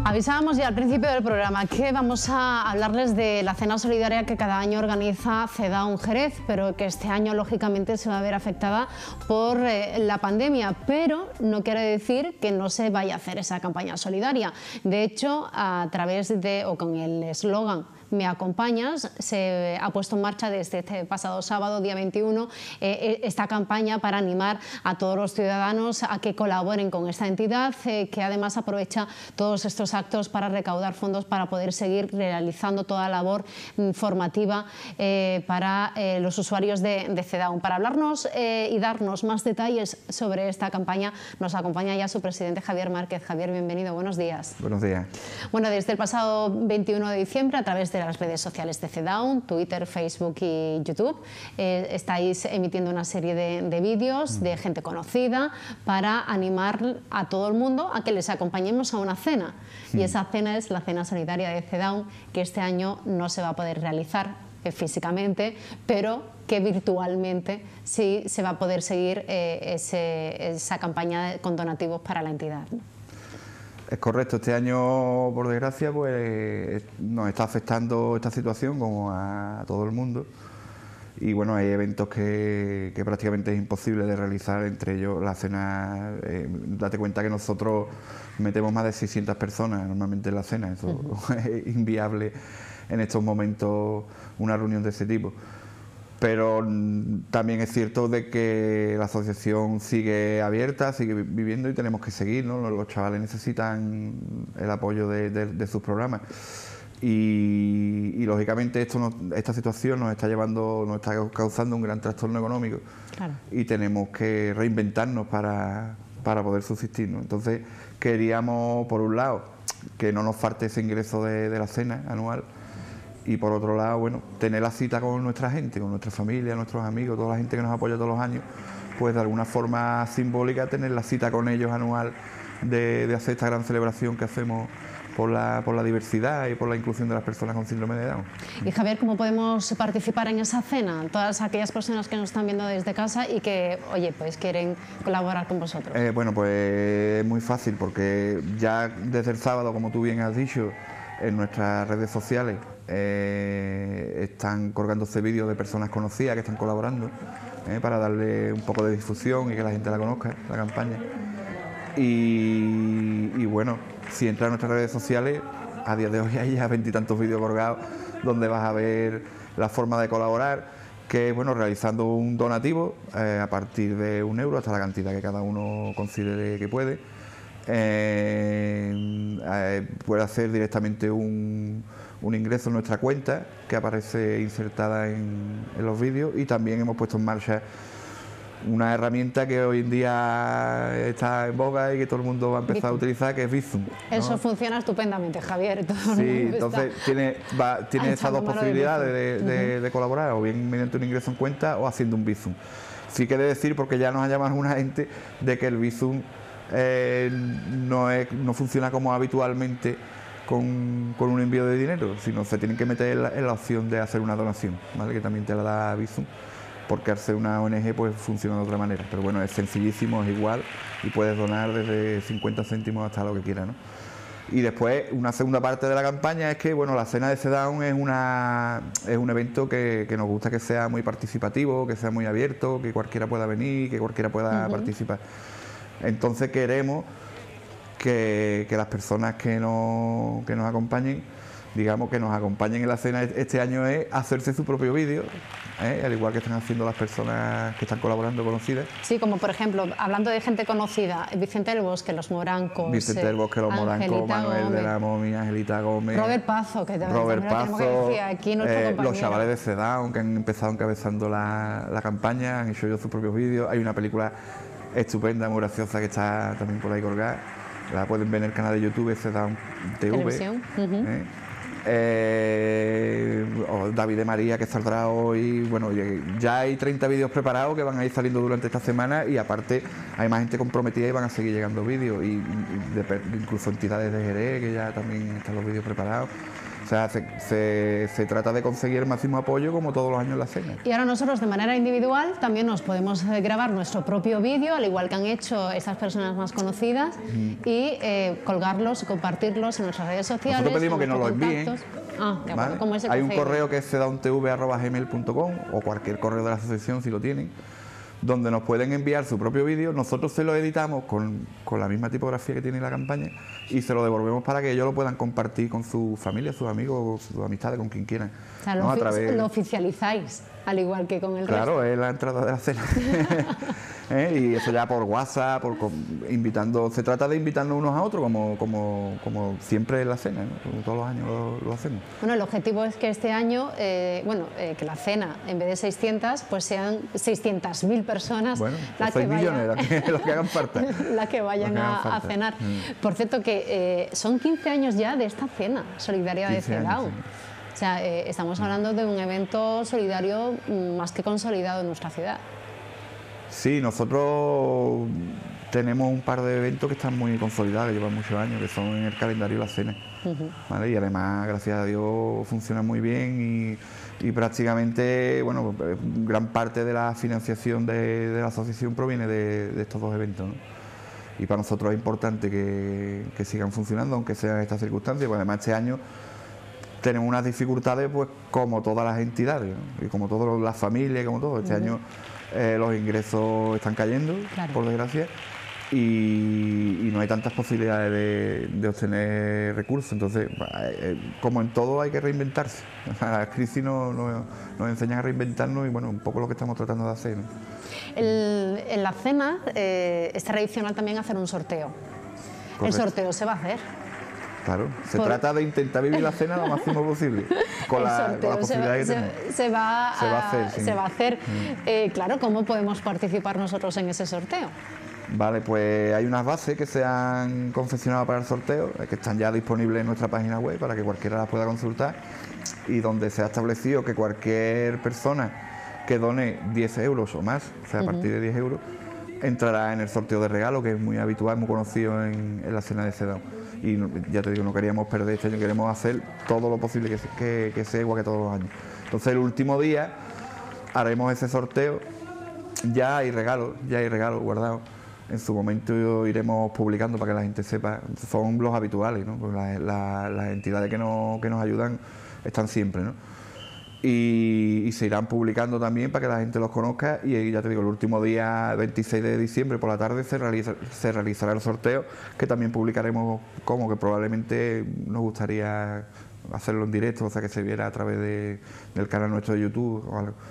Avisábamos ya al principio del programa que vamos a hablarles de la cena solidaria que cada año organiza CEDAW Jerez, pero que este año lógicamente se va a ver afectada por la pandemia, pero no quiere decir que no se vaya a hacer esa campaña solidaria. De hecho, a través de, o con el eslogan "Me acompañas", se ha puesto en marcha desde este pasado sábado, día 21, esta campaña para animar a todos los ciudadanos a que colaboren con esta entidad, que además aprovecha todos estos actos para recaudar fondos para poder seguir realizando toda labor formativa para los usuarios de CEDAW. Para hablarnos y darnos más detalles sobre esta campaña nos acompaña ya su presidente, Javier Márquez. Javier, bienvenido, buenos días. Buenos días. Bueno, desde el pasado 21 de diciembre, a través de las redes sociales de CEDAW, Twitter, Facebook y YouTube, estáis emitiendo una serie de vídeos de gente conocida para animar a todo el mundo a que les acompañemos a una cena. Y esa cena es la cena solidaria de CEDAW, que este año no se va a poder realizar físicamente, pero que virtualmente sí se va a poder seguir esa campaña con donativos para la entidad, ¿no? Es correcto, este año, por desgracia, pues nos está afectando esta situación como a todo el mundo. Y bueno, hay eventos que prácticamente es imposible de realizar, entre ellos la cena. Date cuenta que nosotros metemos más de 600 personas normalmente en la cena, eso es inviable en estos momentos una reunión de ese tipo. Pero también es cierto de que la asociación sigue abierta, sigue viviendo y tenemos que seguir, ¿no? Los chavales necesitan el apoyo de sus programas y lógicamente esta situación nos está causando un gran trastorno económico. Claro. Y tenemos que reinventarnos para poder subsistir, ¿no? Entonces queríamos, por un lado, que no nos falte ese ingreso de la cena anual. Y por otro lado, bueno, tener la cita con nuestra gente, con nuestra familia, nuestros amigos, toda la gente que nos apoya todos los años, pues de alguna forma simbólica tener la cita con ellos anual de hacer esta gran celebración que hacemos por la diversidad y por la inclusión de las personas con síndrome de Down. Y Javier, ¿cómo podemos participar en esa cena? Todas aquellas personas que nos están viendo desde casa y que, oye, pues quieren colaborar con vosotros. Bueno, pues es muy fácil porque ya desde el sábado, como tú bien has dicho, en nuestras redes sociales están colgándose vídeos de personas conocidas que están colaborando para darle un poco de difusión y que la gente la conozca, la campaña. Y bueno, si entras a nuestras redes sociales, a día de hoy hay ya 20 y tantos vídeos colgados donde vas a ver la forma de colaborar, que es bueno, realizando un donativo a partir de €1 hasta la cantidad que cada uno considere que puede. Puede hacer directamente un ingreso en nuestra cuenta que aparece insertada en los vídeos, y también hemos puesto en marcha una herramienta que hoy en día está en boga y que todo el mundo va a empezar a utilizar, que es Bizum, ¿no? Eso funciona estupendamente, Javier. Sí, entonces tiene esas dos posibilidades de colaborar, o bien mediante un ingreso en cuenta o haciendo un Bizum. Sí quiere decir, porque ya nos ha llamado alguna gente, de que el Bizum no funciona como habitualmente con un envío de dinero, sino se tienen que meter en la opción de hacer una donación, ¿vale? Que también te la da Bizum, porque al ser una ONG pues funciona de otra manera, pero bueno, es sencillísimo, es igual, y puedes donar desde 50 céntimos hasta lo que quieras, ¿no? Y después, una segunda parte de la campaña es que, bueno, la cena de CEDAW es un evento que nos gusta que sea muy participativo, que sea muy abierto, que cualquiera pueda venir, que cualquiera pueda participar. Entonces queremos que las personas que nos acompañen, digamos, que nos acompañen en la cena este año, es hacerse su propio vídeo, al igual que están haciendo las personas que están colaborando conocidas. Sí, como por ejemplo, hablando de gente conocida, Vicente del Bosque, Los Morancos, Los Morancos, Manuel de la Momia, Angelita Gómez, Robert Pazo, que también tenemos que decir aquí, nuestro compañero. Los chavales de CEDAW, que han empezado encabezando la campaña, han hecho ellos sus propios vídeos. Hay una película estupenda, muy graciosa, que está también por ahí colgada. La pueden ver en el canal de YouTube, CEDAW TV. David de María, que saldrá hoy. Bueno, ya hay 30 vídeos preparados que van a ir saliendo durante esta semana, y aparte hay más gente comprometida y van a seguir llegando vídeos, y incluso entidades de Jerez, que ya también están los vídeos preparados. O sea, se trata de conseguir el máximo apoyo como todos los años en la cena. Y ahora nosotros de manera individual también nos podemos grabar nuestro propio vídeo, al igual que han hecho estas personas más conocidas, y colgarlos, compartirlos en nuestras redes sociales. Nosotros pedimos que nos lo envíen. De acuerdo, ¿vale? ¿Cómo es Hay un correo que es cedauntv@gmail.com o cualquier correo de la asociación si lo tienen, donde nos pueden enviar su propio vídeo, nosotros se lo editamos con la misma tipografía que tiene la campaña y se lo devolvemos para que ellos lo puedan compartir con su familia, sus amigos, sus amistades, con quien quieran. O sea, lo oficializáis, al igual que con el resto. Claro, es la entrada de la cena. Y eso ya por WhatsApp, invitando, se trata de invitarnos unos a otros, como siempre en la cena, ¿no? Como todos los años lo hacemos. Bueno, el objetivo es que este año, que la cena, en vez de 600, pues sean 600.000 personas, bueno, las 6 que millones, los que hagan falta. las que vayan a cenar. Por cierto, que son 15 años ya de esta cena solidaria de CEDAW. Sí. O sea, estamos hablando de un evento solidario más que consolidado en nuestra ciudad. Sí, nosotros tenemos un par de eventos que están muy consolidados, que llevan muchos años, que son en el calendario de la cena. ¿Vale? Y además, gracias a Dios, funcionan muy bien y prácticamente, bueno, gran parte de la financiación de la asociación proviene de estos dos eventos, ¿no? Y para nosotros es importante que sigan funcionando, aunque sean en estas circunstancias, porque además este año tenemos unas dificultades, pues como todas las entidades, ¿no? Y como todas las familias, como todo. Este año los ingresos están cayendo, claro, por desgracia, y no hay tantas posibilidades de obtener recursos. Entonces, como en todo, hay que reinventarse. Las crisis nos enseñan a reinventarnos y, bueno, un poco lo que estamos tratando de hacer, ¿no? En la cena es tradicional también hacer un sorteo. Correcto. ¿El sorteo se va a hacer? Claro, se trata de intentar vivir la cena lo máximo posible, con las posibilidades que tenemos. Se va a hacer. Claro, ¿cómo podemos participar nosotros en ese sorteo? Vale, pues hay unas bases que se han confeccionado para el sorteo, que están ya disponibles en nuestra página web para que cualquiera las pueda consultar, y donde se ha establecido que cualquier persona que done 10 euros o más, o sea, a partir de 10 euros, entrará en el sorteo de regalo, que es muy habitual, muy conocido en la cena de CEDAW. Y ya te digo, no queríamos perder este año, queremos hacer todo lo posible que sea igual que todos los años. Entonces el último día haremos ese sorteo, ya hay regalos guardados. En su momento iremos publicando para que la gente sepa, son los habituales, ¿no? Pues las entidades que nos ayudan están siempre, ¿no? Y se irán publicando también para que la gente los conozca, y ya te digo, el último día 26 de diciembre por la tarde se realizará el sorteo, que también publicaremos que probablemente nos gustaría hacerlo en directo, o sea, que se viera a través del canal nuestro de YouTube o algo.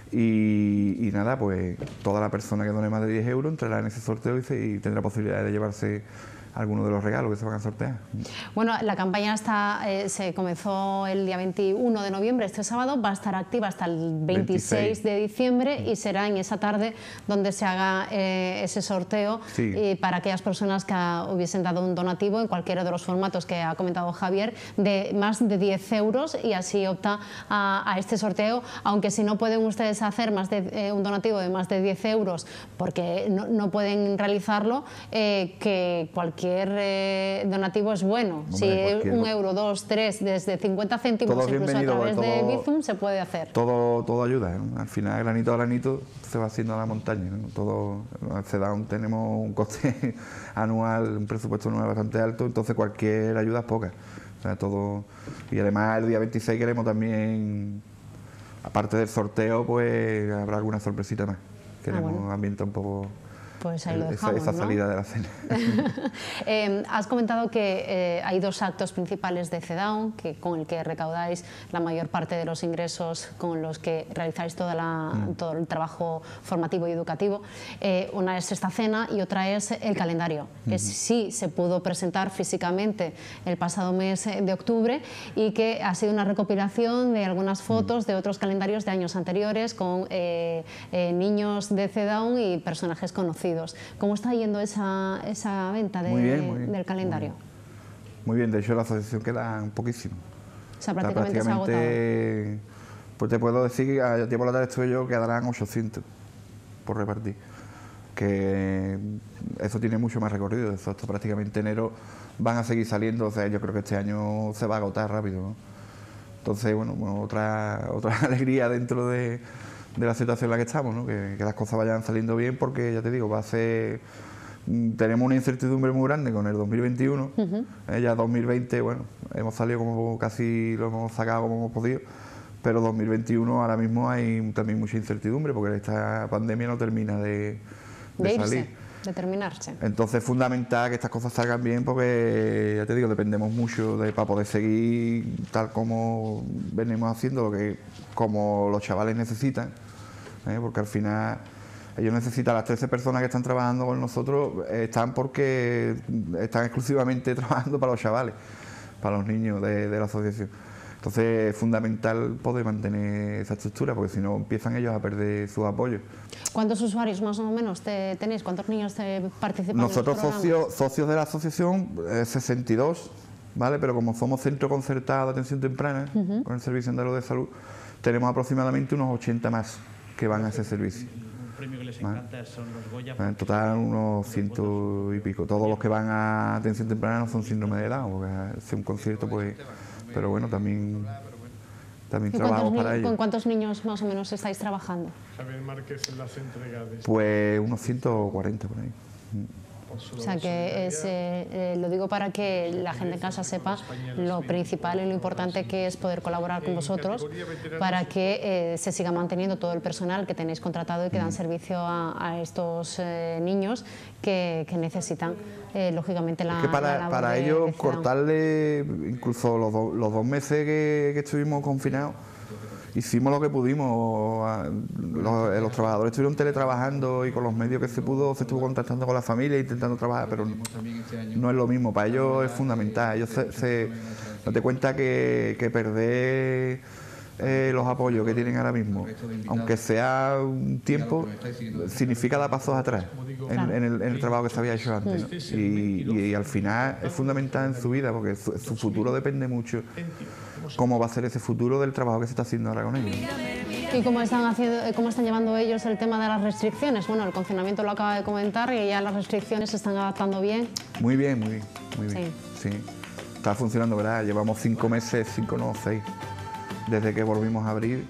Y nada, pues toda la persona que done más de 10 euros entrará en ese sorteo y tendrá posibilidad de llevarse algunos de los regalos que se van a sortear. Bueno, la campaña se comenzó el día 21 de noviembre, este sábado, va a estar activa hasta el 26 de diciembre y será en esa tarde donde se haga ese sorteo, sí, para aquellas personas que hubiesen dado un donativo en cualquiera de los formatos que ha comentado Javier, de más de 10 euros, y así opta a este sorteo, aunque si no pueden ustedes hacer un donativo de más de 10 euros porque no pueden realizarlo, que cualquier donativo es bueno. Hombre, si 1 euro, 2, 3, desde 50 céntimos, incluso a través de Bizum, se puede hacer. Todo ayuda, ¿eh? Al final, granito a granito, se va haciendo a la montaña, ¿no? Todo, al CEDAW tenemos un coste anual, un presupuesto anual bastante alto, entonces cualquier ayuda es poca. O sea, todo. Y además el día 26 queremos también, aparte del sorteo, pues habrá alguna sorpresita más. Queremos ambientar un poco pues ahí lo dejamos, esa salida, ¿no?, de la cena. Has comentado que hay dos actos principales de CEDAW, con el que recaudáis la mayor parte de los ingresos, con los que realizáis todo el trabajo formativo y educativo. Una es esta cena y otra es el calendario, que sí se pudo presentar físicamente el pasado mes de octubre y que ha sido una recopilación de algunas fotos de otros calendarios de años anteriores con niños de CEDAW y personajes conocidos. ¿Cómo está yendo esa venta del calendario? Muy bien, de hecho la asociación queda un poquísimo. O sea, prácticamente se ha agotado. Pues te puedo decir que a tiempo de la tarde estuve yo, quedarán 800 por repartir. Que eso tiene mucho más recorrido, esto prácticamente enero van a seguir saliendo, o sea, yo creo que este año se va a agotar rápido, ¿no? Entonces, bueno, otra alegría dentro de la situación en la que estamos, ¿no? Que las cosas vayan saliendo bien, porque ya te digo, tenemos una incertidumbre muy grande con el 2021, ya 2020, bueno, hemos salido como casi lo hemos sacado como hemos podido, pero 2021 ahora mismo hay también mucha incertidumbre porque esta pandemia no termina de salir. De terminarse. Entonces es fundamental que estas cosas salgan bien, porque ya te digo, dependemos mucho para poder seguir tal como venimos haciendo, como los chavales necesitan, porque al final ellos necesitan, las 13 personas que están trabajando con nosotros están porque están exclusivamente trabajando para los chavales, para los niños de la asociación. Entonces es fundamental poder mantener esa estructura, porque si no empiezan ellos a perder sus apoyos. ¿Cuántos usuarios más o menos tenéis? ¿Cuántos niños participan? Nosotros socios de la asociación 62, ¿vale? Pero como somos centro concertado de atención temprana, con el Servicio Andaluz de Salud, tenemos aproximadamente unos 80 más que van a ese servicio. Un premio que les encanta son los Goya. En total unos 100 y pico. Todos los que van a atención temprana no son síndrome de Down, porque es un concierto, pues... Pero bueno, también trabajamos para ello. ¿Con cuántos niños más o menos estáis trabajando? Javier Márquez en las entregas. Pues unos 140 por ahí. O sea que lo digo para que la gente en casa sepa lo principal y lo importante que es poder colaborar con vosotros para que se siga manteniendo todo el personal que tenéis contratado y que dan servicio a estos niños que necesitan lógicamente la para ellos cortarle incluso los 2 meses que estuvimos confinados. Hicimos lo que pudimos, los trabajadores estuvieron teletrabajando y con los medios que se pudo se estuvo contactando con la familia intentando trabajar, pero no es lo mismo, para ellos es fundamental. Ellos date cuenta que perder los apoyos que tienen ahora mismo, aunque sea un tiempo, significa dar pasos atrás en el trabajo que se había hecho antes, ¿no? Y al final es fundamental en su vida, porque su futuro depende mucho cómo va a ser ese futuro del trabajo que se está haciendo ahora con ellos. ¿Y cómo están llevando ellos el tema de las restricciones? Bueno, el confinamiento lo acaba de comentar y ya las restricciones se están adaptando bien. Muy bien. Sí. Está funcionando, ¿verdad? Llevamos 5 meses, 5 no, 6, desde que volvimos a abrir,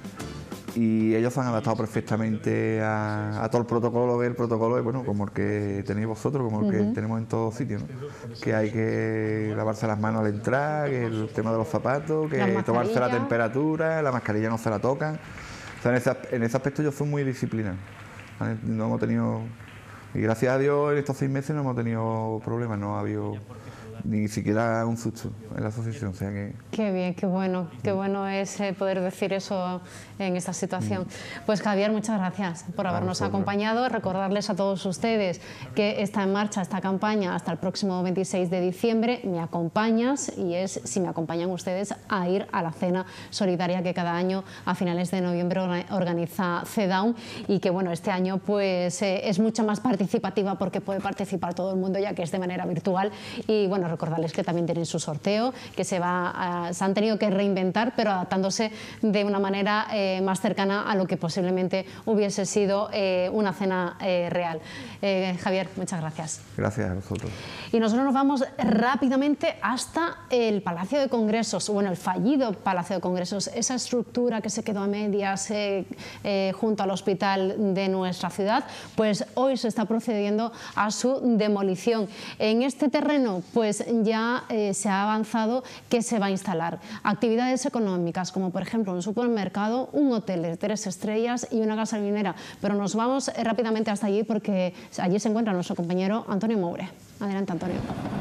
y ellos se han adaptado perfectamente a todo el protocolo, bueno, como el que tenéis vosotros, como el que tenemos en todos sitios, ¿no? Que hay que lavarse las manos al entrar, que el tema de los zapatos, que tomarse la temperatura, la mascarilla no se la tocan. O sea, en ese aspecto ellos son muy disciplinados, ¿vale? No hemos tenido, y gracias a Dios en estos 6 meses no hemos tenido problemas, no ha habido ni siquiera un susto en la asociación, o sea que... Qué bien, qué bueno es poder decir eso en esta situación. Pues Javier, muchas gracias por habernos acompañado. Recordarles a todos ustedes que está en marcha esta campaña hasta el próximo 26 de diciembre, Me Acompañas, y es si me acompañan ustedes a ir a la cena solidaria que cada año a finales de noviembre organiza CEDAW, y que bueno, este año pues es mucho más participativa porque puede participar todo el mundo, ya que es de manera virtual. Y bueno, recordarles que también tienen su sorteo, que se han tenido que reinventar, pero adaptándose de una manera más cercana a lo que posiblemente hubiese sido una cena real. Javier, muchas gracias. Gracias a vosotros. Y nosotros nos vamos rápidamente hasta el Palacio de Congresos, bueno, el fallido Palacio de Congresos, esa estructura que se quedó a medias junto al hospital de nuestra ciudad, pues hoy se está procediendo a su demolición. En este terreno, pues ya se ha avanzado que se va a instalar actividades económicas, como por ejemplo un supermercado, un hotel de 3 estrellas y una gasolinera. Pero nos vamos rápidamente hasta allí porque allí se encuentra nuestro compañero Antonio Moure. Adelante, Antonio.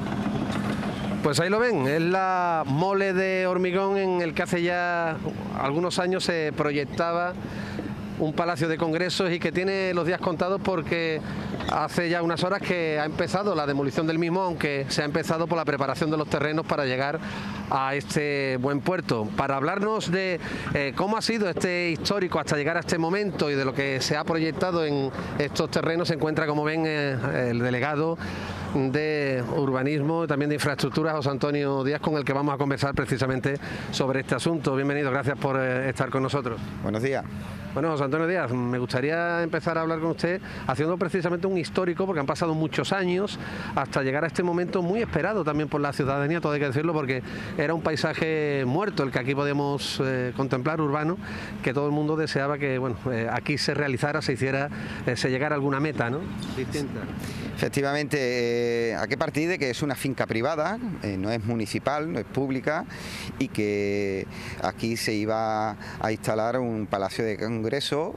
Pues ahí lo ven, es la mole de hormigón en el que hace ya algunos años se proyectaba un palacio de congresos y que tiene los días contados porque hace ya unas horas que ha empezado la demolición del mismo, aunque se ha empezado por la preparación de los terrenos para llegar a este buen puerto. Para hablarnos de cómo ha sido este histórico hasta llegar a este momento y de lo que se ha proyectado en estos terrenos, se encuentra, como ven, el delegado de urbanismo y también de infraestructuras, José Antonio Díaz, con el que vamos a conversar precisamente sobre este asunto. Bienvenido, gracias por estar con nosotros. Buenos días. Bueno, José Antonio Díaz, me gustaría empezar a hablar con usted haciendo precisamente un histórico, porque han pasado muchos años hasta llegar a este momento muy esperado también por la ciudadanía, todo hay que decirlo, porque era un paisaje muerto el que aquí podíamos contemplar, urbano, que todo el mundo deseaba que bueno, aquí se realizara, se hiciera, se llegara a alguna meta, ¿no? Distinta. Efectivamente, hay que partir de que es una finca privada, no es municipal, no es pública, y que aquí se iba a instalar un palacio de congreso,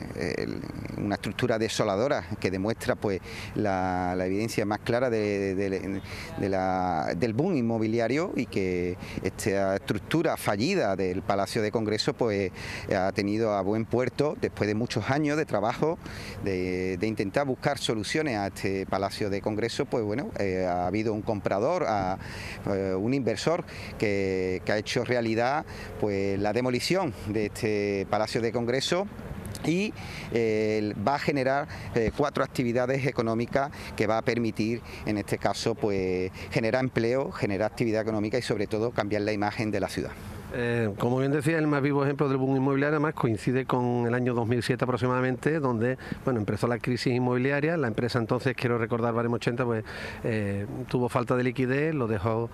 una estructura desoladora que demuestra pues la evidencia más clara del boom inmobiliario, y que esta estructura fallida del palacio de congreso pues ha tenido a buen puerto después de muchos años de trabajo de intentar buscar soluciones a este palacio de congreso. Pues bueno, ha habido un comprador, un inversor que ha hecho realidad pues la demolición de este palacio de congreso, y va a generar 4 actividades económicas que va a permitir, en este caso, pues generar empleo, generar actividad económica y sobre todo cambiar la imagen de la ciudad. Como bien decía, el más vivo ejemplo del boom inmobiliario además coincide con el año 2007 aproximadamente, donde bueno, empezó la crisis inmobiliaria. La empresa entonces, quiero recordar, Baremo 80, pues tuvo falta de liquidez, lo dejó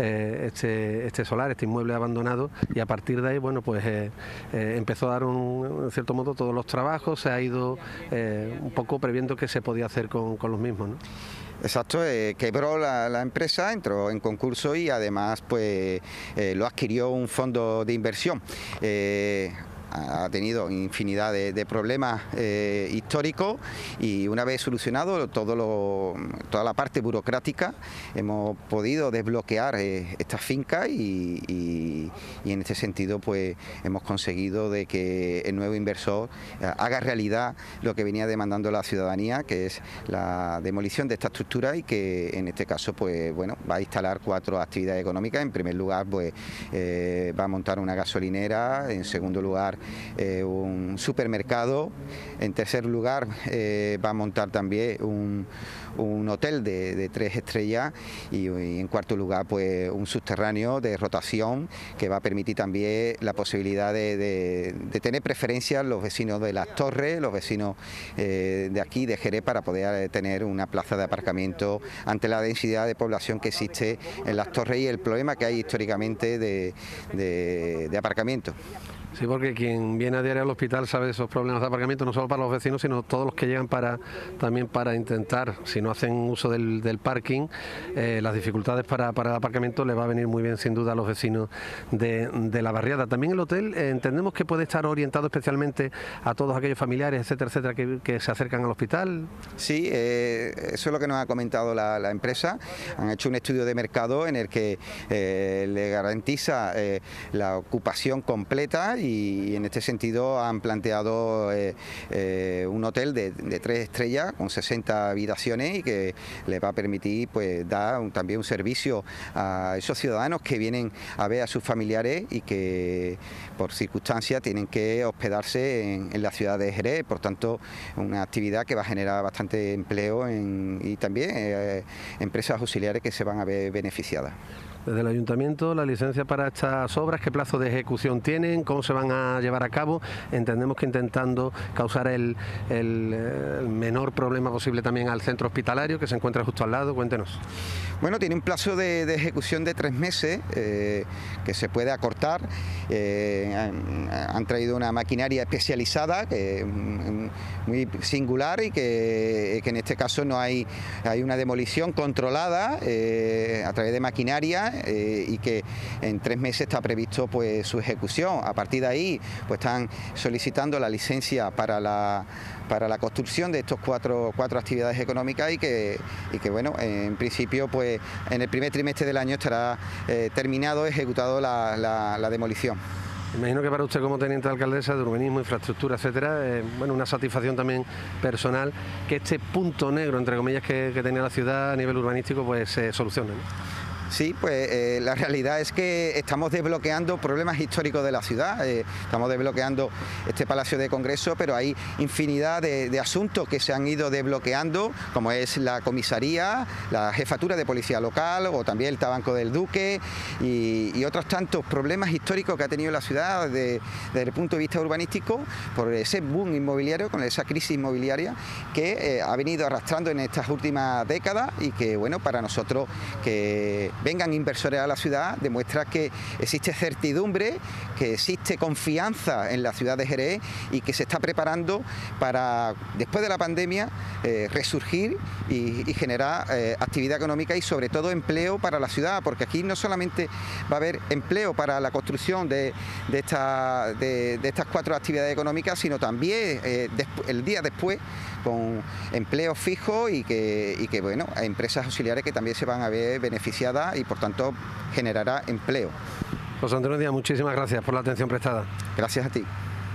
este solar, este inmueble abandonado, y a partir de ahí bueno, pues empezó a dar en cierto modo todos los trabajos, se ha ido un poco previendo qué se podía hacer con los mismos, ¿no? Exacto, quebró la empresa, entró en concurso y además pues lo adquirió un fondo de inversión. Ha tenido infinidad de problemas históricos, y una vez solucionado toda la parte burocrática hemos podido desbloquear esta finca, y en este sentido pues hemos conseguido de que el nuevo inversor haga realidad lo que venía demandando la ciudadanía, que es la demolición de esta estructura, y que en este caso pues bueno, va a instalar 4 actividades económicas. En primer lugar pues va a montar una gasolinera, en segundo lugar un supermercado, en tercer lugar va a montar también un hotel de 3 estrellas, y en cuarto lugar pues un subterráneo de rotación que va a permitir también la posibilidad de tener preferencias los vecinos de Las Torres, los vecinos de aquí de Jerez, para poder tener una plaza de aparcamiento ante la densidad de población que existe en Las Torres y el problema que hay históricamente de aparcamiento. Sí, porque quien viene a diario al hospital sabe de esos problemas de aparcamiento, no solo para los vecinos, sino todos los que llegan también para intentar, si no hacen uso del parking, las dificultades para el aparcamiento les va a venir muy bien sin duda a los vecinos de la barriada. También el hotel entendemos que puede estar orientado especialmente a todos aquellos familiares, etcétera, etcétera, que se acercan al hospital. Sí, eso es lo que nos ha comentado la empresa. Han hecho un estudio de mercado en el que le garantiza la ocupación completa, y en este sentido han planteado un hotel de 3 estrellas con 60 habitaciones, y que les va a permitir pues dar también un servicio a esos ciudadanos que vienen a ver a sus familiares y que por circunstancias tienen que hospedarse en la ciudad de Jerez. Por tanto, una actividad que va a generar bastante empleo y también empresas auxiliares que se van a ver beneficiadas. Desde el Ayuntamiento, la licencia para estas obras, ¿qué plazo de ejecución tienen? ¿Cómo se van a llevar a cabo? Entendemos que intentando causar el menor problema posible también al centro hospitalario que se encuentra justo al lado. Cuéntenos. Bueno, tiene un plazo de ejecución de 3 meses que se puede acortar. Han traído una maquinaria especializada muy singular, y que en este caso no hay una demolición controlada a través de maquinaria, y que en 3 meses está previsto pues su ejecución. A partir de ahí pues están solicitando la licencia para la construcción de estos cuatro actividades económicas, y que bueno, en principio pues en el primer trimestre del año estará terminado, ejecutado la demolición. Imagino que para usted como teniente de alcaldesa de urbanismo, infraestructura, etcétera, bueno, una satisfacción también personal que este punto negro, entre comillas, que tenía la ciudad a nivel urbanístico pues se solucione, ¿no? Sí, pues la realidad es que estamos desbloqueando problemas históricos de la ciudad, estamos desbloqueando este Palacio de Congreso, pero hay infinidad de asuntos que se han ido desbloqueando, como es la comisaría, la jefatura de policía local, o también el Tabanco del Duque, y otros tantos problemas históricos que ha tenido la ciudad desde el punto de vista urbanístico, por ese boom inmobiliario, con esa crisis inmobiliaria que ha venido arrastrando en estas últimas décadas, y que bueno, para nosotros que vengan inversores a la ciudad, demuestra que existe certidumbre, que existe confianza en la ciudad de Jerez y que se está preparando para, después de la pandemia, resurgir y generar actividad económica y sobre todo empleo para la ciudad, porque aquí no solamente va a haber empleo para la construcción de estas 4 actividades económicas, sino también el día después con empleos fijos y que bueno, hay empresas auxiliares que también se van a ver beneficiadas y por tanto generará empleo. José Antonio Díaz, muchísimas gracias por la atención prestada. Gracias a ti.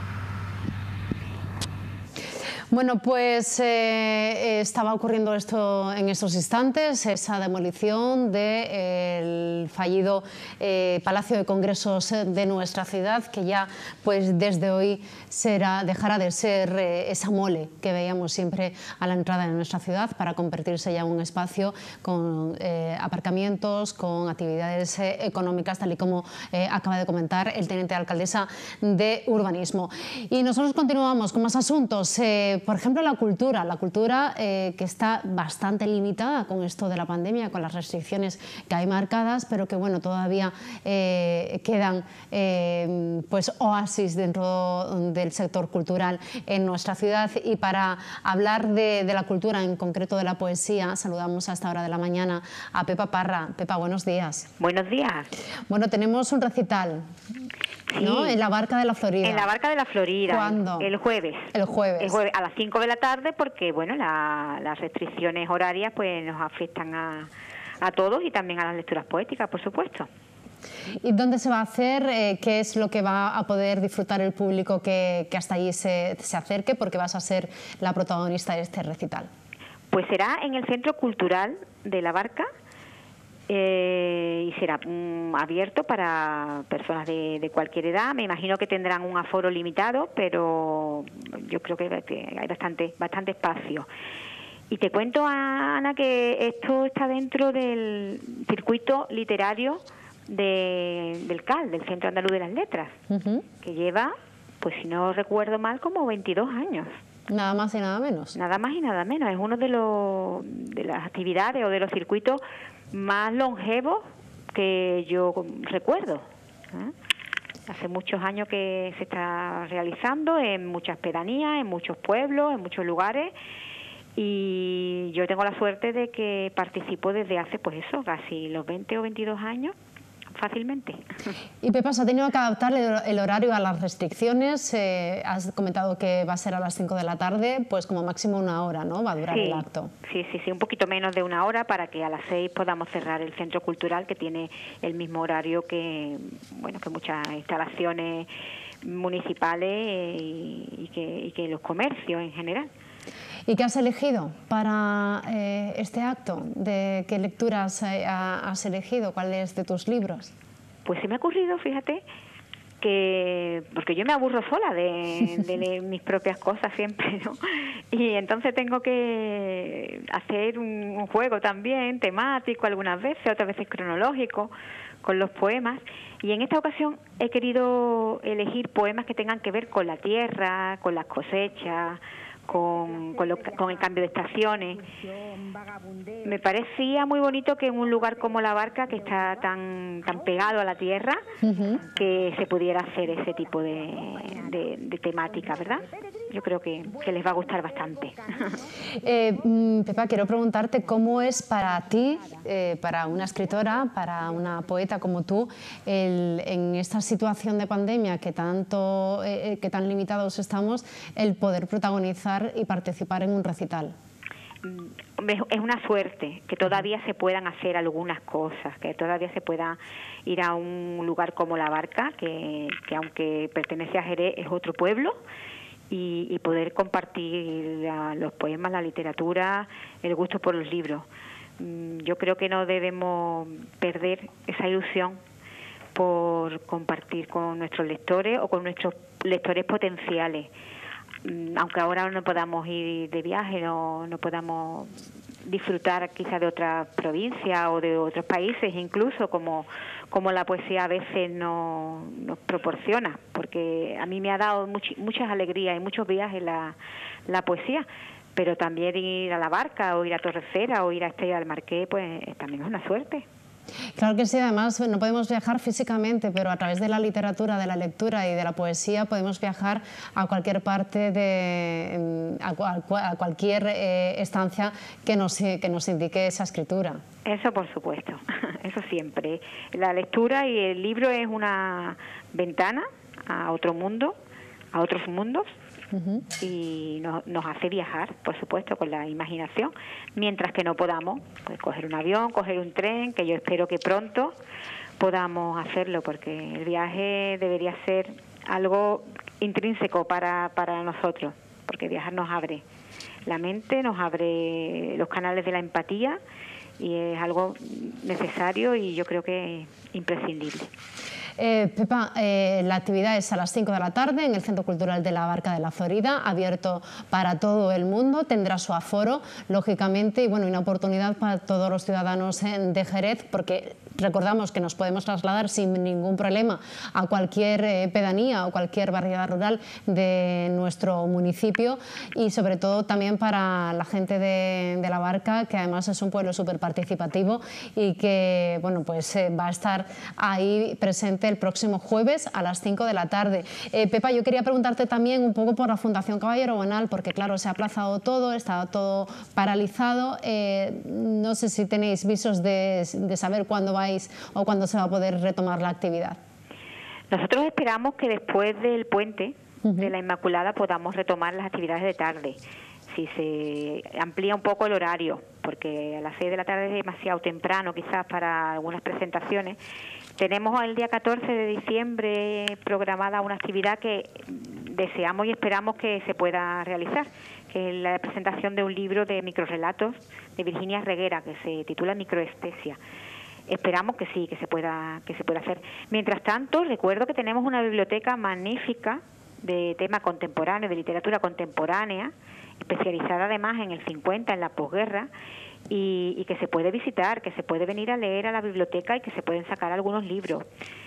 Bueno, pues estaba ocurriendo esto en estos instantes, esa demolición del fallido Palacio de Congresos de nuestra ciudad, que ya pues desde hoy dejará de ser esa mole que veíamos siempre a la entrada de nuestra ciudad para convertirse ya en un espacio con aparcamientos, con actividades económicas, tal y como acaba de comentar el teniente de alcaldesa de Urbanismo. Y nosotros continuamos con más asuntos. Por ejemplo, la cultura que está bastante limitada con esto de la pandemia, con las restricciones que hay marcadas, pero que bueno, todavía quedan pues oasis dentro del sector cultural en nuestra ciudad. Y para hablar de la cultura, en concreto de la poesía, saludamos a esta hora de la mañana a Pepa Parra. Pepa, buenos días. Buenos días. Bueno, tenemos un recital. Sí. ¿No? En la Barca de la Florida. En la Barca de la Florida. ¿Cuándo? El jueves. El jueves. El jueves a las 5 de la tarde, porque bueno, las restricciones horarias pues nos afectan a todos y también a las lecturas poéticas, por supuesto. ¿Y dónde se va a hacer? ¿Qué es lo que va a poder disfrutar el público que hasta allí se acerque? Porque vas a ser la protagonista de este recital. Pues será en el Centro Cultural de la Barca. Y será abierto para personas de cualquier edad. Me imagino que tendrán un aforo limitado, pero yo creo que hay bastante espacio. Y te cuento, Ana, que esto está dentro del circuito literario del CAL, del Centro Andaluz de las Letras, que lleva, pues si no recuerdo mal, como 22 años. Nada más y nada menos. Nada más y nada menos. Es uno de las actividades o de los circuitos más longevos que yo recuerdo. Hace muchos años que se está realizando en muchas pedanías, en muchos pueblos, en muchos lugares, y yo tengo la suerte de que participo desde hace, pues eso, casi los 20 o 22 años, fácilmente. Y Pepa, ¿se ha tenido que adaptar el horario a las restricciones? Has comentado que va a ser a las 5 de la tarde, pues como máximo 1 hora, ¿no? Va a durar el acto. Sí, un poquito menos de 1 hora para que a las 6 podamos cerrar el centro cultural, que tiene el mismo horario que, bueno, que muchas instalaciones municipales y que los comercios en general. ¿Y qué has elegido para este acto? ¿De qué lecturas has elegido? ¿Cuáles de tus libros? Pues se me ha ocurrido, fíjate, que porque yo me aburro sola de leer mis propias cosas siempre, ¿no? Y entonces tengo que hacer un juego también temático algunas veces, otras veces cronológico, con los poemas. Y en esta ocasión he querido elegir poemas que tengan que ver con la tierra, con las cosechas, con el cambio de estaciones. Me parecía muy bonito que en un lugar como La Barca, que está tan pegado a la tierra, que se pudiera hacer ese tipo de temática, ¿verdad? Yo creo que les va a gustar bastante. Pepa, quiero preguntarte cómo es para ti, para una escritora, para una poeta como tú, en esta situación de pandemia que tan limitados estamos, el poder protagonizar y participar en un recital. Es una suerte que todavía se puedan hacer algunas cosas, que todavía se pueda ir a un lugar como La Barca, que aunque pertenece a Jerez es otro pueblo, y poder compartir los poemas, la literatura, el gusto por los libros. Yo creo que no debemos perder esa ilusión por compartir con nuestros lectores o con nuestros lectores potenciales. Aunque ahora no podamos ir de viaje, no podamos disfrutar quizá de otras provincias o de otros países, incluso como la poesía a veces nos proporciona, porque a mí me ha dado muchas alegrías y muchos viajes la poesía, pero también ir a La Barca o ir a Torrecera o ir a Estrella del Marqués, pues también es una suerte. Claro que sí, además no podemos viajar físicamente, pero a través de la literatura, de la lectura y de la poesía podemos viajar a cualquier parte, a cualquier estancia que nos indique esa escritura. Eso por supuesto, eso siempre. La lectura y el libro es una ventana a otro mundo, a otros mundos. Y nos hace viajar, por supuesto, con la imaginación, mientras que no podamos pues, coger un avión, coger un tren, que yo espero que pronto podamos hacerlo, porque el viaje debería ser algo intrínseco para nosotros, porque viajar nos abre la mente, nos abre los canales de la empatía y es algo necesario y yo creo que imprescindible. Pepa, la actividad es a las 5 de la tarde en el Centro Cultural de la Barca de la Florida, abierto para todo el mundo, tendrá su aforo, lógicamente, y bueno, una oportunidad para todos los ciudadanos de Jerez, porque recordamos que nos podemos trasladar sin ningún problema a cualquier pedanía o cualquier barriada rural de nuestro municipio y sobre todo también para la gente de la Barca, que además es un pueblo súper participativo y que bueno, pues, va a estar ahí presente el próximo jueves a las 5 de la tarde. Pepa, yo quería preguntarte también un poco por la Fundación Caballero Bonal, porque claro, se ha aplazado todo, está todo paralizado. No sé si tenéis visos de saber cuándo vais o cuándo se va a poder retomar la actividad. Nosotros esperamos que después del puente de la Inmaculada podamos retomar las actividades de tarde. Si se amplía un poco el horario, porque a las 6 de la tarde es demasiado temprano quizás para algunas presentaciones. Tenemos el día 14 de diciembre programada una actividad que deseamos y esperamos que se pueda realizar, que es la presentación de un libro de microrrelatos de Virginia Reguera, que se titula Microestesia. Esperamos que sí, que se pueda hacer. Mientras tanto, recuerdo que tenemos una biblioteca magnífica de tema contemporáneo, de literatura contemporánea, especializada además en el 50, en la posguerra, y que se puede visitar, que se puede venir a leer a la biblioteca y que se pueden sacar algunos libros.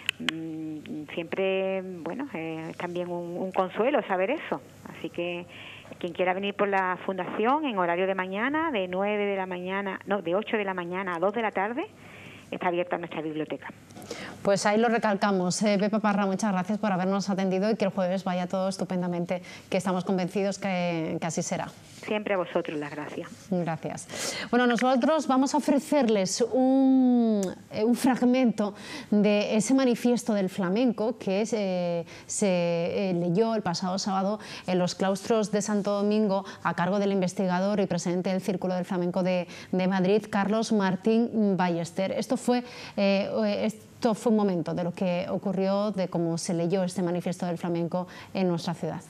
Siempre, bueno, es también un consuelo saber eso. Así que quien quiera venir por la Fundación en horario de mañana, de 8 de la mañana a 2 de la tarde, está abierta nuestra biblioteca. Pues ahí lo recalcamos. Pepa Parra, muchas gracias por habernos atendido y que el jueves vaya todo estupendamente, que estamos convencidos que así será. Siempre a vosotros las gracias. Gracias. Bueno, nosotros vamos a ofrecerles un fragmento de ese manifiesto del flamenco que se leyó el pasado sábado en los claustros de Santo Domingo a cargo del investigador y presidente del Círculo del Flamenco de Madrid, Carlos Martín Ballester. Esto fue un momento de lo que ocurrió, de cómo se leyó este manifiesto del flamenco en nuestra ciudad.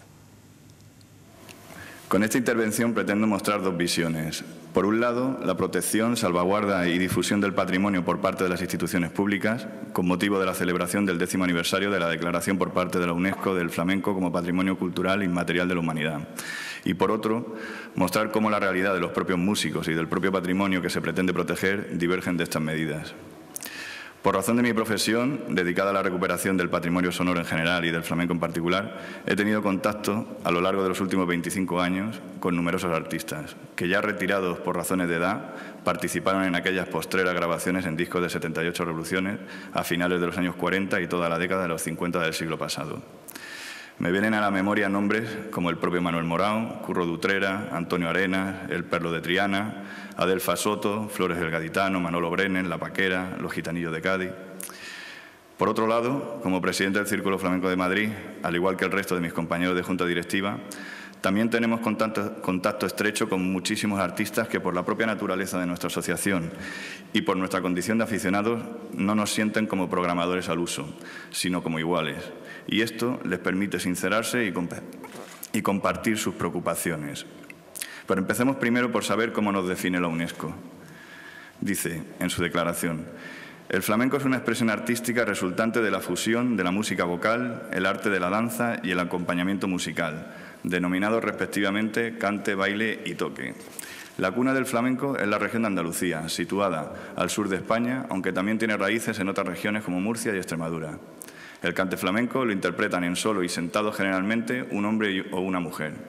Con esta intervención pretendo mostrar dos visiones. Por un lado, la protección, salvaguarda y difusión del patrimonio por parte de las instituciones públicas, con motivo de la celebración del 10º aniversario de la declaración por parte de la UNESCO del flamenco como patrimonio cultural inmaterial de la humanidad. Y por otro, mostrar cómo la realidad de los propios músicos y del propio patrimonio que se pretende proteger divergen de estas medidas. Por razón de mi profesión, dedicada a la recuperación del patrimonio sonoro en general y del flamenco en particular, he tenido contacto a lo largo de los últimos 25 años con numerosos artistas, que ya retirados por razones de edad, participaron en aquellas postreras grabaciones en discos de 78 revoluciones a finales de los años 40 y toda la década de los 50 del siglo pasado. Me vienen a la memoria nombres como el propio Manuel Morao, Curro de Utrera, Antonio Arenas, El Perlo de Triana, Adelfa Soto, Flores del Gaditano, Manolo Brenes, La Paquera, Los Gitanillos de Cádiz. Por otro lado, como presidente del Círculo Flamenco de Madrid, al igual que el resto de mis compañeros de Junta Directiva, también tenemos contacto estrecho con muchísimos artistas que por la propia naturaleza de nuestra asociación y por nuestra condición de aficionados no nos sienten como programadores al uso, sino como iguales. Y esto les permite sincerarse y compartir sus preocupaciones. Pero empecemos primero por saber cómo nos define la UNESCO. Dice en su declaración: el flamenco es una expresión artística resultante de la fusión de la música vocal, el arte de la danza y el acompañamiento musical, denominados respectivamente cante, baile y toque. La cuna del flamenco es la región de Andalucía, situada al sur de España, aunque también tiene raíces en otras regiones como Murcia y Extremadura. El cante flamenco lo interpretan en solo y sentado generalmente un hombre o una mujer.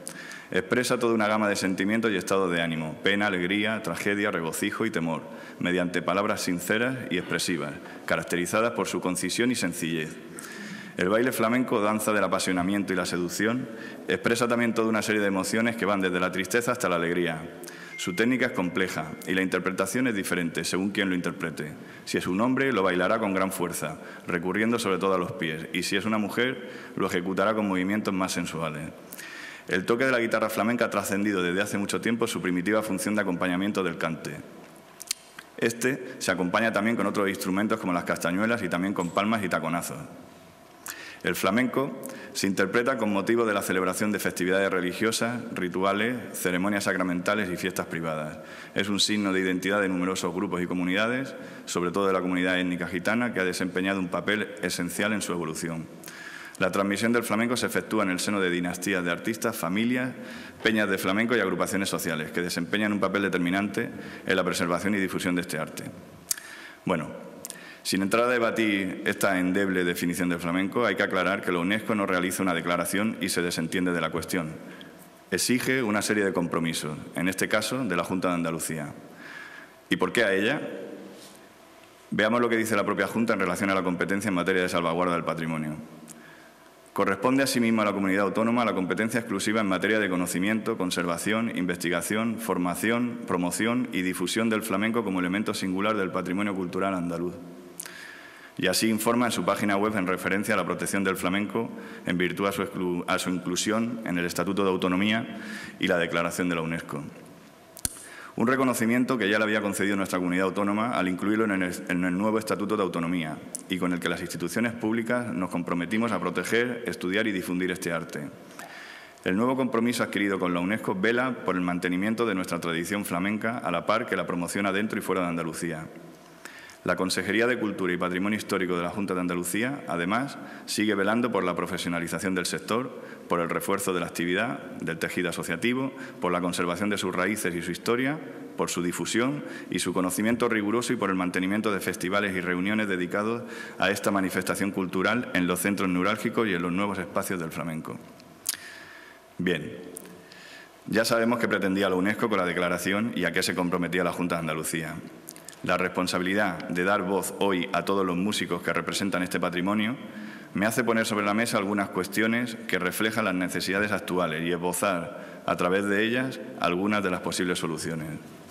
Expresa toda una gama de sentimientos y estados de ánimo, pena, alegría, tragedia, regocijo y temor, mediante palabras sinceras y expresivas, caracterizadas por su concisión y sencillez. El baile flamenco, danza del apasionamiento y la seducción, expresa también toda una serie de emociones que van desde la tristeza hasta la alegría. Su técnica es compleja y la interpretación es diferente según quien lo interprete. Si es un hombre, lo bailará con gran fuerza, recurriendo sobre todo a los pies, y si es una mujer, lo ejecutará con movimientos más sensuales. El toque de la guitarra flamenca ha trascendido desde hace mucho tiempo su primitiva función de acompañamiento del cante. Este se acompaña también con otros instrumentos como las castañuelas y también con palmas y taconazos. El flamenco se interpreta con motivo de la celebración de festividades religiosas, rituales, ceremonias sacramentales y fiestas privadas. Es un signo de identidad de numerosos grupos y comunidades, sobre todo de la comunidad étnica gitana, que ha desempeñado un papel esencial en su evolución. La transmisión del flamenco se efectúa en el seno de dinastías de artistas, familias, peñas de flamenco y agrupaciones sociales, que desempeñan un papel determinante en la preservación y difusión de este arte. Bueno, sin entrar a debatir esta endeble definición del flamenco, hay que aclarar que la UNESCO no realiza una declaración y se desentiende de la cuestión. Exige una serie de compromisos, en este caso de la Junta de Andalucía. ¿Y por qué a ella? Veamos lo que dice la propia Junta en relación a la competencia en materia de salvaguarda del patrimonio. Corresponde asimismo a la comunidad autónoma la competencia exclusiva en materia de conocimiento, conservación, investigación, formación, promoción y difusión del flamenco como elemento singular del patrimonio cultural andaluz. Y así informa en su página web en referencia a la protección del flamenco en virtud a su inclusión en el Estatuto de Autonomía y la Declaración de la UNESCO. Un reconocimiento que ya le había concedido nuestra comunidad autónoma al incluirlo en el nuevo Estatuto de Autonomía y con el que las instituciones públicas nos comprometimos a proteger, estudiar y difundir este arte. El nuevo compromiso adquirido con la UNESCO vela por el mantenimiento de nuestra tradición flamenca a la par que la promociona dentro y fuera de Andalucía. La Consejería de Cultura y Patrimonio Histórico de la Junta de Andalucía, además, sigue velando por la profesionalización del sector, por el refuerzo de la actividad, del tejido asociativo, por la conservación de sus raíces y su historia, por su difusión y su conocimiento riguroso y por el mantenimiento de festivales y reuniones dedicados a esta manifestación cultural en los centros neurálgicos y en los nuevos espacios del flamenco. Bien, ya sabemos qué pretendía la UNESCO con la declaración y a qué se comprometía la Junta de Andalucía. La responsabilidad de dar voz hoy a todos los músicos que representan este patrimonio me hace poner sobre la mesa algunas cuestiones que reflejan las necesidades actuales y esbozar a través de ellas algunas de las posibles soluciones.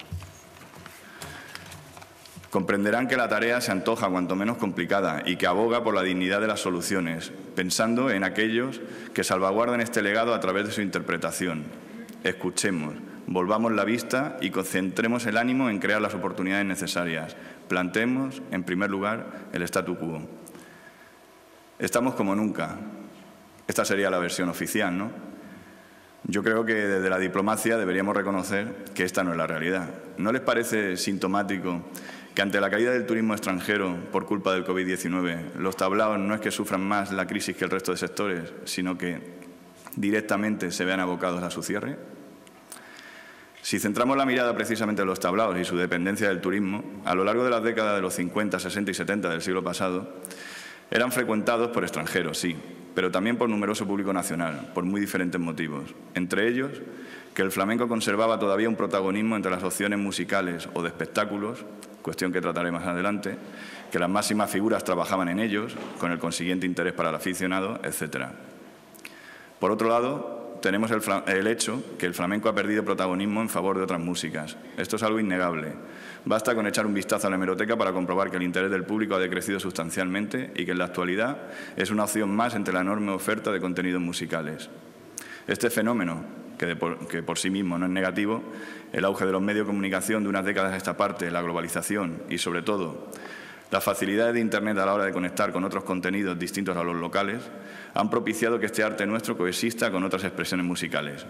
Comprenderán que la tarea se antoja cuanto menos complicada y que aboga por la dignidad de las soluciones, pensando en aquellos que salvaguardan este legado a través de su interpretación. Escuchemos. Volvamos la vista y concentremos el ánimo en crear las oportunidades necesarias. Planteemos, en primer lugar, el statu quo. Estamos como nunca. Esta sería la versión oficial, ¿no? Yo creo que desde la diplomacia deberíamos reconocer que esta no es la realidad. ¿No les parece sintomático que ante la caída del turismo extranjero por culpa del COVID-19, los tablaos no es que sufran más la crisis que el resto de sectores, sino que directamente se vean abocados a su cierre? Si centramos la mirada precisamente en los tablaos y su dependencia del turismo, a lo largo de las décadas de los 50, 60 y 70 del siglo pasado, eran frecuentados por extranjeros, sí, pero también por numeroso público nacional, por muy diferentes motivos. Entre ellos, que el flamenco conservaba todavía un protagonismo entre las opciones musicales o de espectáculos, cuestión que trataré más adelante, que las máximas figuras trabajaban en ellos, con el consiguiente interés para el aficionado, etc. Por otro lado, tenemos el hecho que el flamenco ha perdido protagonismo en favor de otras músicas. Esto es algo innegable. Basta con echar un vistazo a la hemeroteca para comprobar que el interés del público ha decrecido sustancialmente y que en la actualidad es una opción más entre la enorme oferta de contenidos musicales. Este fenómeno, que por sí mismo no es negativo, el auge de los medios de comunicación de unas décadas a esta parte, la globalización y, sobre todo, las facilidades de Internet a la hora de conectar con otros contenidos distintos a los locales han propiciado que este arte nuestro coexista con otras expresiones musicales.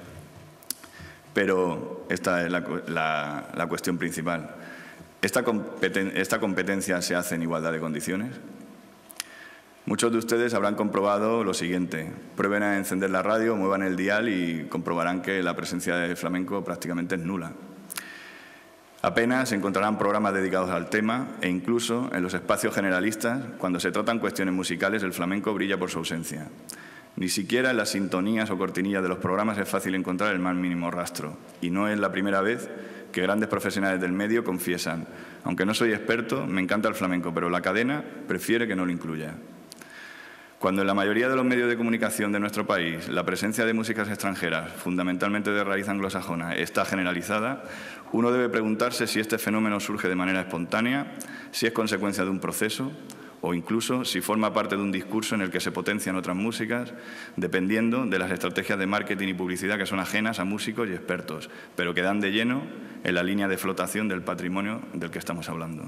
Pero esta es la cuestión principal. ¿Esta competencia se hace en igualdad de condiciones? Muchos de ustedes habrán comprobado lo siguiente. Prueben a encender la radio, muevan el dial y comprobarán que la presencia de flamenco prácticamente es nula. Apenas encontrarán programas dedicados al tema e incluso en los espacios generalistas, cuando se tratan cuestiones musicales, el flamenco brilla por su ausencia. Ni siquiera en las sintonías o cortinillas de los programas es fácil encontrar el más mínimo rastro. Y no es la primera vez que grandes profesionales del medio confiesan: aunque no soy experto, me encanta el flamenco, pero la cadena prefiere que no lo incluya. Cuando en la mayoría de los medios de comunicación de nuestro país la presencia de músicas extranjeras, fundamentalmente de raíz anglosajona, está generalizada, uno debe preguntarse si este fenómeno surge de manera espontánea, si es consecuencia de un proceso o incluso si forma parte de un discurso en el que se potencian otras músicas, dependiendo de las estrategias de marketing y publicidad que son ajenas a músicos y expertos, pero que dan de lleno en la línea de flotación del patrimonio del que estamos hablando.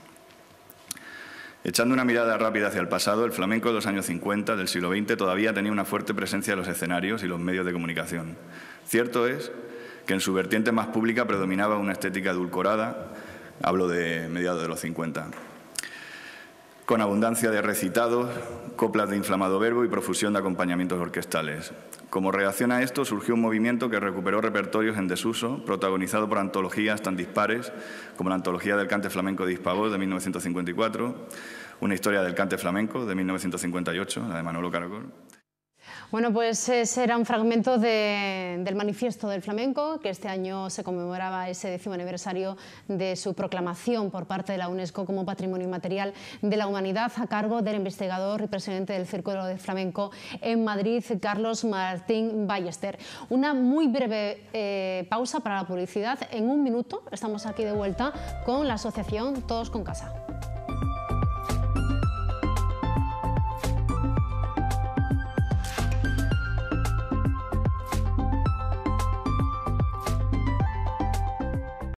Echando una mirada rápida hacia el pasado, el flamenco de los años 50 del siglo XX todavía tenía una fuerte presencia en los escenarios y los medios de comunicación. Cierto es que en su vertiente más pública predominaba una estética edulcorada, hablo de mediados de los 50, con abundancia de recitados, coplas de inflamado verbo y profusión de acompañamientos orquestales. Como reacción a esto surgió un movimiento que recuperó repertorios en desuso, protagonizado por antologías tan dispares como la antología del cante flamenco de Hispavoz de 1954, una historia del cante flamenco de 1958, la de Manolo Caracol. Bueno, pues ese era un fragmento del Manifiesto del Flamenco, que este año se conmemoraba ese 10º aniversario de su proclamación por parte de la UNESCO como Patrimonio Inmaterial de la Humanidad, a cargo del investigador y presidente del Círculo de Flamenco en Madrid, Carlos Martín Ballester. Una muy breve pausa para la publicidad. En un minuto estamos aquí de vuelta con la asociación Todos con Casa.